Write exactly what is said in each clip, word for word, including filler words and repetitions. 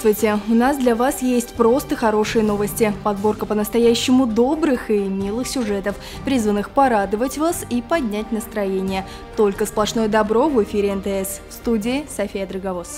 Здравствуйте! У нас для вас есть просто хорошие новости. Подборка по-настоящему добрых и милых сюжетов, призванных порадовать вас и поднять настроение. Только сплошное добро в эфире эн тэ эс. В студии София Драговоз.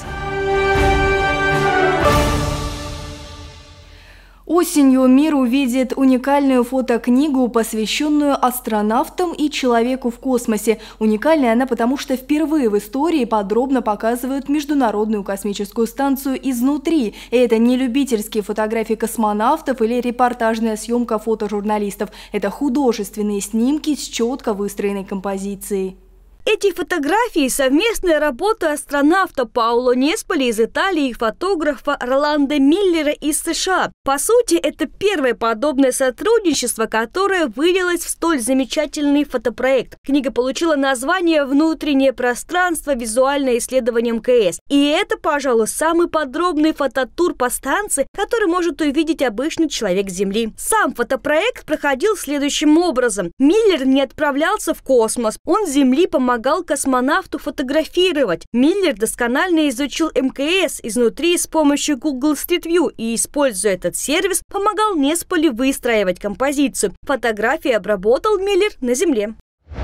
Осенью мир увидит уникальную фотокнигу, посвященную астронавтам и человеку в космосе. Уникальная она потому, что впервые в истории подробно показывают Международную космическую станцию изнутри. И это не любительские фотографии космонавтов или репортажная съемка фотожурналистов. Это художественные снимки с четко выстроенной композицией. Эти фотографии – совместная работа астронавта Пауло Несполи из Италии и фотографа Роланда Миллера из США. По сути, это первое подобное сотрудничество, которое вылилось в столь замечательный фотопроект. Книга получила название «Внутреннее пространство. Визуальное исследование эм ка эс». И это, пожалуй, самый подробный фототур по станции, который может увидеть обычный человек Земли. Сам фотопроект проходил следующим образом. Миллер не отправлялся в космос. Он с Земли помогал помогал космонавту фотографировать. Миллер досконально изучил эм ка эс изнутри с помощью Google Street View и, используя этот сервис, помогал Несполи выстраивать композицию. Фотографии обработал Миллер на Земле.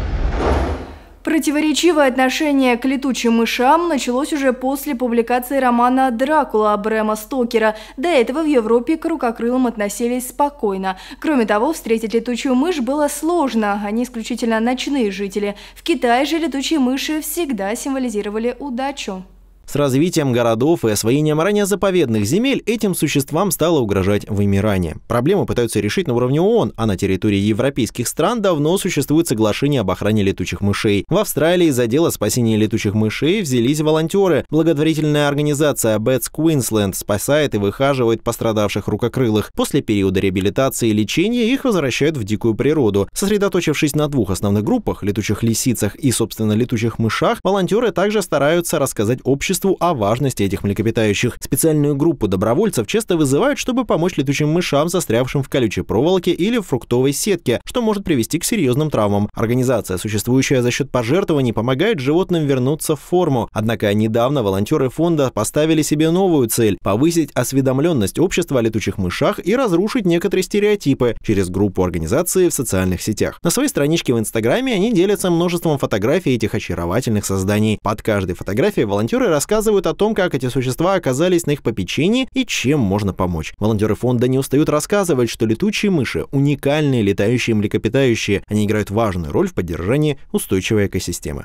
Противоречивое отношение к летучим мышам началось уже после публикации романа «Дракула» Брэма Стокера. До этого в Европе к рукокрылым относились спокойно. Кроме того, встретить летучую мышь было сложно, они исключительно ночные жители. В Китае же летучие мыши всегда символизировали удачу. С развитием городов и освоением ранее заповедных земель этим существам стало угрожать вымирание. Проблему пытаются решить на уровне ООН, а на территории европейских стран давно существует соглашение об охране летучих мышей. В Австралии за дело спасения летучих мышей взялись волонтеры. Благотворительная организация Bats Queensland спасает и выхаживает пострадавших рукокрылых. После периода реабилитации и лечения их возвращают в дикую природу. Сосредоточившись на двух основных группах – летучих лисицах и, собственно, летучих мышах, волонтеры также стараются рассказать обществу о важности этих млекопитающих. Специальную группу добровольцев часто вызывают, чтобы помочь летучим мышам, застрявшим в колючей проволоке или в фруктовой сетке, что может привести к серьезным травмам. Организация, существующая за счет пожертвований, помогает животным вернуться в форму. Однако недавно волонтеры фонда поставили себе новую цель – повысить осведомленность общества о летучих мышах и разрушить некоторые стереотипы через группу организации в социальных сетях. На своей страничке в Инстаграме они делятся множеством фотографий этих очаровательных созданий. Под каждой фотографией волонтеры рассказывают рассказывают о том, как эти существа оказались на их попечении и чем можно помочь. Волонтеры фонда не устают рассказывать, что летучие мыши – уникальные летающие млекопитающие. Они играют важную роль в поддержании устойчивой экосистемы.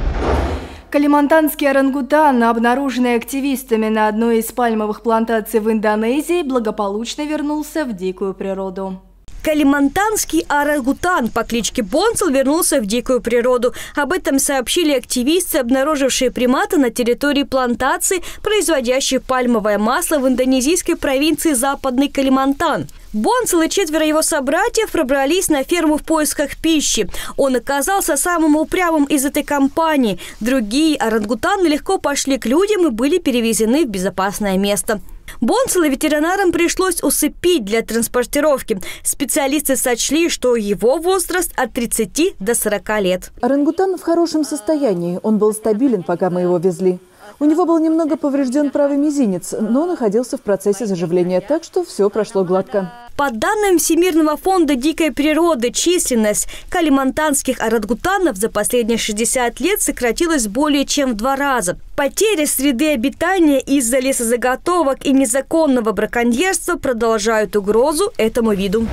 Калимантанский орангутан, обнаруженный активистами на одной из пальмовых плантаций в Индонезии, благополучно вернулся в дикую природу. Калимантанский орангутан по кличке Бонсел вернулся в дикую природу. Об этом сообщили активисты, обнаружившие примата на территории плантации, производящей пальмовое масло в индонезийской провинции Западный Калимантан. Бонсел и четверо его собратьев пробрались на ферму в поисках пищи. Он оказался самым упрямым из этой компании. Другие орангутаны легко пошли к людям и были перевезены в безопасное место. Бонсела ветеринарам пришлось усыпить для транспортировки. Специалисты сочли, что его возраст от тридцати до сорока лет. Орангутан в хорошем состоянии. Он был стабилен, пока мы его везли. У него был немного поврежден правый мизинец, но находился в процессе заживления, так что все прошло гладко. По данным Всемирного фонда дикой природы, численность калимантанских орангутанов за последние шестьдесят лет сократилась более чем в два раза. Потеря среды обитания из-за лесозаготовок и незаконного браконьерства продолжают угрозу этому виду.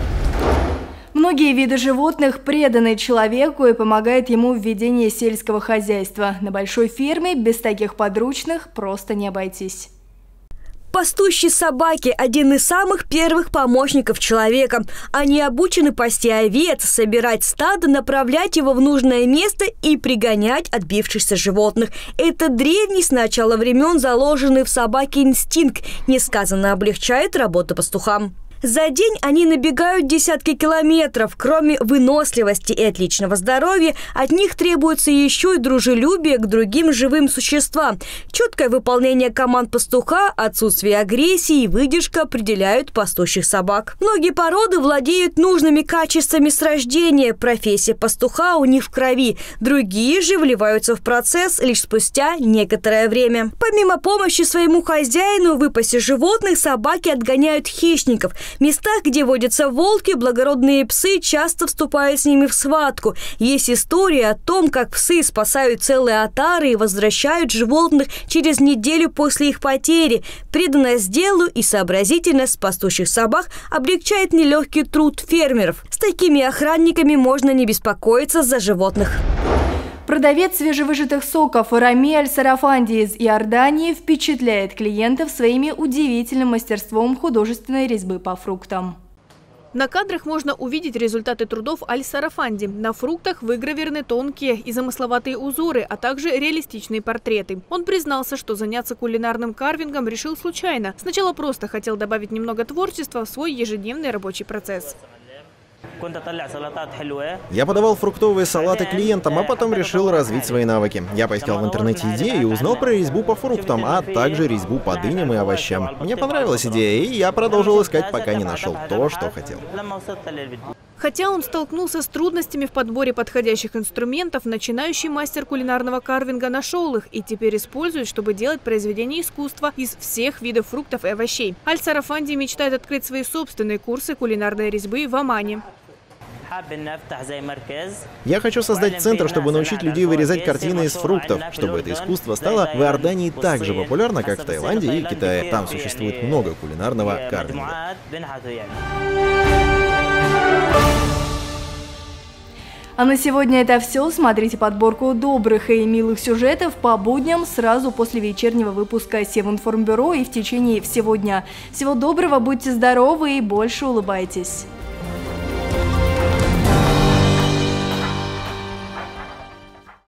Многие виды животных преданы человеку и помогают ему в ведении сельского хозяйства. На большой ферме без таких подручных просто не обойтись. Пастущие собаки – один из самых первых помощников человека. Они обучены пасти овец, собирать стадо, направлять его в нужное место и пригонять отбившихся животных. Это древний с начала времен заложенный в собаке инстинкт, несказанно облегчает работу пастухам. За день они набегают десятки километров. Кроме выносливости и отличного здоровья, от них требуется еще и дружелюбие к другим живым существам. Четкое выполнение команд пастуха, отсутствие агрессии и выдержка определяют пастушьих собак. Многие породы владеют нужными качествами с рождения. Профессия пастуха у них в крови. Другие же вливаются в процесс лишь спустя некоторое время. Помимо помощи своему хозяину в выпасе животных, собаки отгоняют хищников. В местах, где водятся волки, благородные псы часто вступают с ними в схватку. Есть история о том, как псы спасают целые отары и возвращают животных через неделю после их потери. Преданность делу и сообразительность пастушьих собак облегчает нелегкий труд фермеров. С такими охранниками можно не беспокоиться за животных. Продавец свежевыжатых соков Рами Аль-Сарафанди из Иордании впечатляет клиентов своими удивительным мастерством художественной резьбы по фруктам. На кадрах можно увидеть результаты трудов Аль-Сарафанди. На фруктах выгравированы тонкие и замысловатые узоры, а также реалистичные портреты. Он признался, что заняться кулинарным карвингом решил случайно. Сначала просто хотел добавить немного творчества в свой ежедневный рабочий процесс. Я подавал фруктовые салаты клиентам, а потом решил развить свои навыки. Я поискал в интернете идеи и узнал про резьбу по фруктам, а также резьбу по дыням и овощам. Мне понравилась идея, и я продолжил искать, пока не нашел то, что хотел. Хотя он столкнулся с трудностями в подборе подходящих инструментов, начинающий мастер кулинарного карвинга нашел их и теперь использует, чтобы делать произведения искусства из всех видов фруктов и овощей. Аль-Сарафанди мечтает открыть свои собственные курсы кулинарной резьбы в Омане. Я хочу создать центр, чтобы научить людей вырезать картины из фруктов, чтобы это искусство стало в Иордании так же популярно, как в Таиланде и Китае. Там существует много кулинарного карвинга. А на сегодня это все. Смотрите подборку добрых и милых сюжетов по будням сразу после вечернего выпуска Севинформбюро и в течение всего дня. Всего доброго, будьте здоровы и больше улыбайтесь.